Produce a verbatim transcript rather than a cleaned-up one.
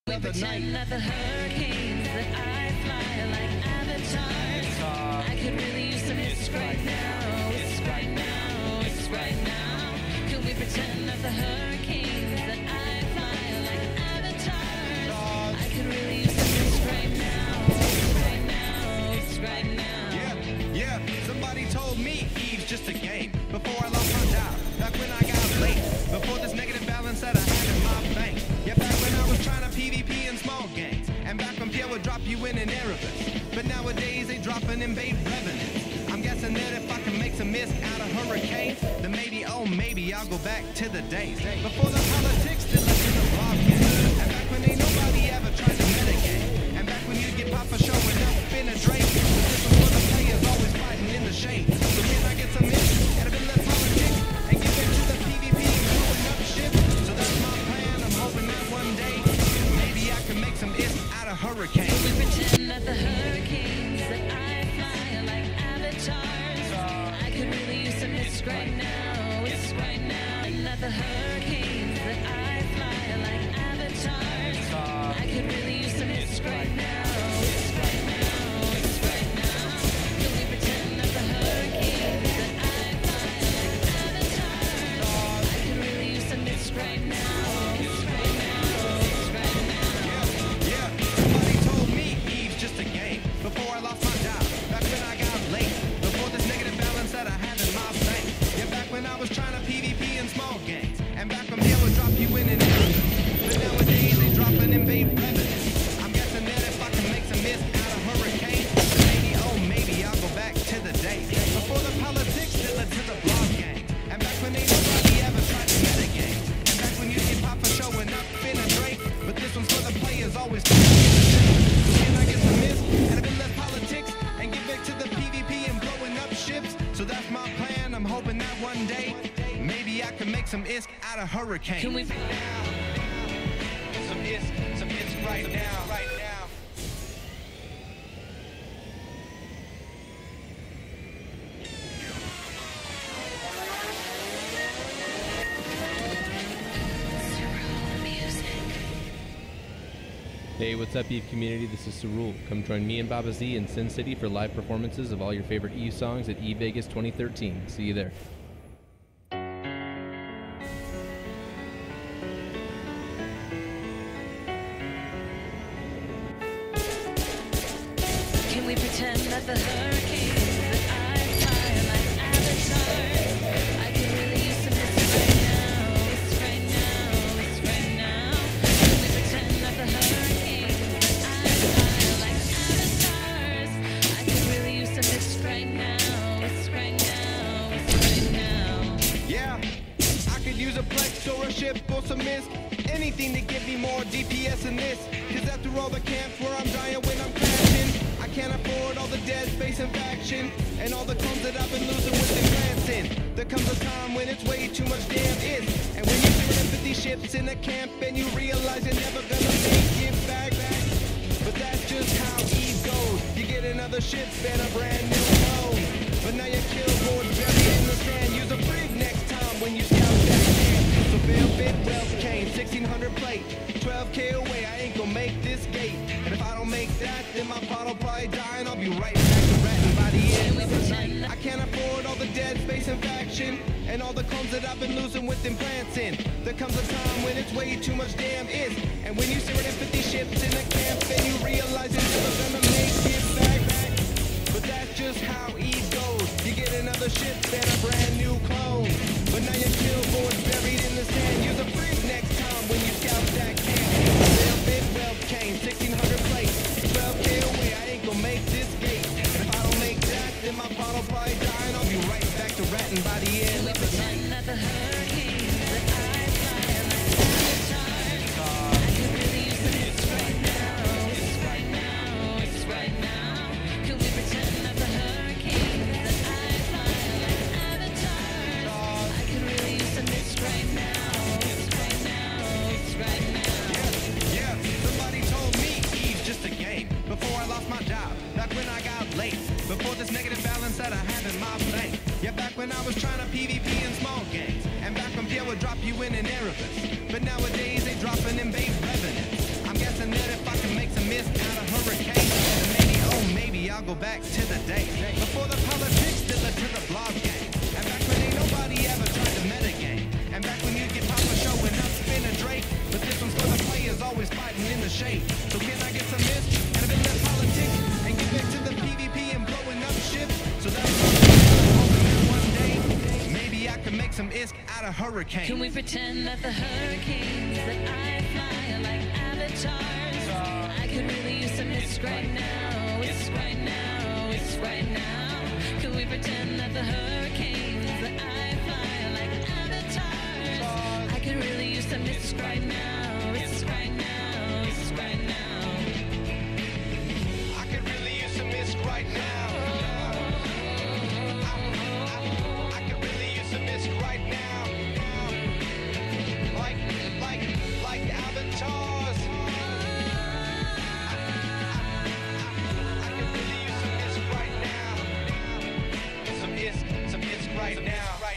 We pretend that the hurricanes that I fly like avatars. I could really use some whisk right now, whisk right now, whisk right now. Could we pretend that the hurricanes that I fly like avatars? I could really use some whisk right now, whisk right now, whisk right now. Yeah, yeah, somebody told me Eve's just a game. Before I lost my job, back when I got late. Before this negative balance that I had in my bank. Yeah, back when I was trying to PvP in small gangs. And back when Pierre would drop you in an Erebus. But nowadays they dropping in bait revenants. I'm guessing that if I can make some mist out of hurricanes, then maybe, oh maybe I'll go back to the days before the politics that led to the blog game. And back when ain't nobody ever tried to metagame. And back when you get Papa showing up in a Drake. But this was for the players always fighting in the shade. So can I get some mist and a bit less politics and get back to the PvP and blowing up shit? So that's my plan. I'm hoping that one day maybe I can make some mist out of hurricanes. We pretend that the hurricanes that I fly are like avatars. I could really use some whisk right now, whisk right now. And that the hurricanes that I fly are like avatars. I could really use some whisk right now, whisk right now, whisk right now. Could we pretend that the hurricanes that I fly are like avatars? I could really use some whisk right now, whisk right now, whisk right now. Yeah, somebody told me Eve's just a game. Before I lost my job, back when I got late. Before this negative balance that I had in my bank. Yeah, back when I was trying to PvP in small gangs. And back when they would drop you in an area. But nowadays they dropping in bait revenants. I'm guessing that if I can make some mist out of hurricane, then maybe, oh maybe I'll go back to the days before the politics that led to the blog gang. And back when ain't nobody ever tried to metagame. And back when you get Papa showing up in a Drake. But this one's for the players always trying to get the shit. So can I get some mist and a bit less politics and get back to the PvP and blowing up ships? So that's my plan. I'm hoping that one day maybe I can make some isk out of hurricane. Can we? Some isk, some isk right now, right now. Hey, what's up, Eve community? This is Cerule. Come join me and Baba Z in Sin City for live performances of all your favorite Eve songs at Eve Vegas twenty thirteen. See you there. Can we pretend that the hurricanes that I fly are like avatars? I could really use some whisk right now, whisk right now, whisk right now. Can we pretend that the hurricanes that I fly are like avatars? I could really use some whisk right now, whisk right now, whisk right now. Yeah, I could use a Plex or a ship or some mist. Anything to give me more D P S than this. Cause after all the camps where I'm dying when I'm crashing, I can't afford all the dead space and faction and all the clones that I've been losing with the glancing. There comes a time when it's way too much damn is. And when you're doing fifty ships in a camp and you realize you're never gonna make it back. But that's just how Eve goes. You get another ship and a brand new clone. But now your killboard's buried in the sand. Use a brig next time when you scout that camp. So fail bit wealth came, sixteen hundred plate, twelve K away, I ain't gonna make this gate. And if I don't make that, then my bottle probably die and I'll be right back to ratting by the end. I can't afford all the dead space and faction and all the clones that I've been losing with implants in. There comes a time when it's way too much damn is. And when you see it in fifty ships in a camp and you realize you're never gonna make it back. But that's just how Eve goes. You get another ship and a brand new clone. But now your killboard's buried in the sand. Use a brig next time when you scout that camp. They'll bid wealth came, sixteen hundred plate, twelve K away, I ain't gonna make this gate. And if I don't make that, then my bottle probably die and I'll be right back to ratting by the end. We pretend that the hurricanes that I fly are like avatars. I could really use some whisk right now, whisk right now, whisk right now. Could we pretend that the hurricanes that I fly are like avatars? I could really use some whisk right now, whisk right now, whisk right now. Yeah, yeah, somebody told me Eve's just a game. Before I lost my job, back when I got late. Before this negative balance that I had in my bank. Yeah, back when I was trying to PvP in small gangs. And back when Pierre would drop you in an Erebus. But nowadays they dropping in bait revenants. I'm guessing go back to the day before the politics did it to the blog game. And back when ain't nobody ever tried to metagame. And back when you get Papa showing up, spin a Drake. But this one's for the players always fighting in the shade. So can I get some myths and a bit less politics and get back to the PvP and blowing up ship? So that one day, maybe I can make some isk out of hurricane. Can we pretend that the hurricanes that I fly are like avatars? I could really use some isk right now. Isk right now. Isk right now. Can we pretend that the hurricanes that I fly are like avatars? I could really use some isk right now. Isk right now. Isk right now. I could really use some isk right now. I, I, I could really use some isk right now. Like, like, like avatars. I, I, I could really use some isk right now. Some isk, some isk right now.